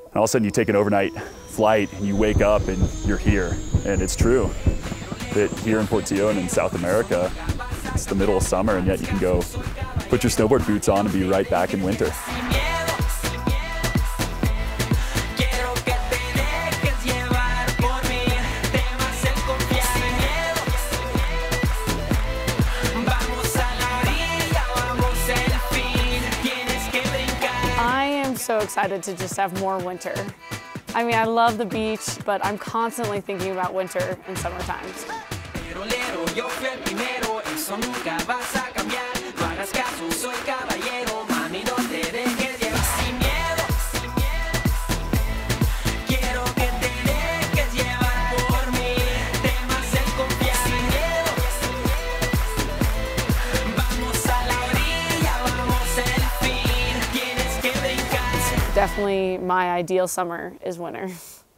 And all of a sudden you take an overnight flight and you wake up and you're here. And it's true that here in Portillo and in South America, it's the middle of summer and yet you can go put your snowboard boots on and be right back in winter. I am so excited to just have more winter. I mean, I love the beach, but I'm constantly thinking about winter and summer times. Definitely my ideal summer is winter.